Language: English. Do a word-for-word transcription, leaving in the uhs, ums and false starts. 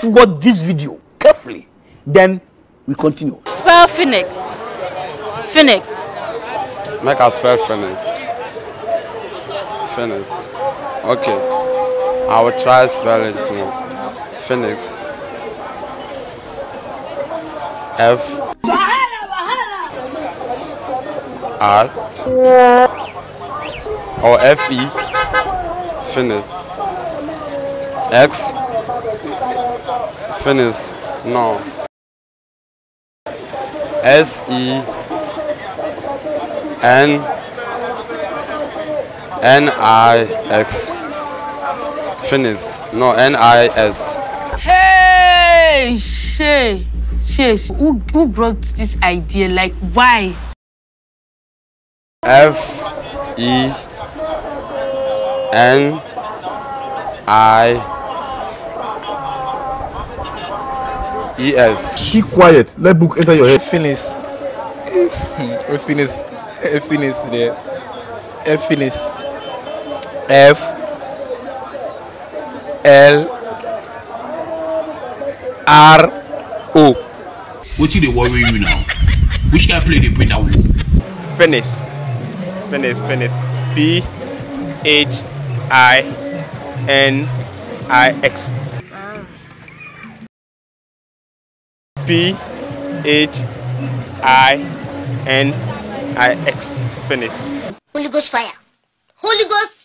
watch this video carefully. Then we continue. Spell Phoenix. Phoenix. Make us spell Phoenix. Phoenix. Okay. I will try spell it more. Phoenix. F R or F E. Phoenix. X. Phoenix. No. S E N N I X. Phoenix. No, N I S. Hey, Shay. Shay, who, who brought this idea? Like, why? F E N I E S. Keep quiet. Let book enter your head. Phoenix. Phoenix. Phoenix there. Phoenix. F L R O. What you they worry you now? Which can play the bring that one? Phoenix. Phoenix. Phoenix. P H I N I X. P H I N I X. Phoenix. Holy Ghost fire. Holy Ghost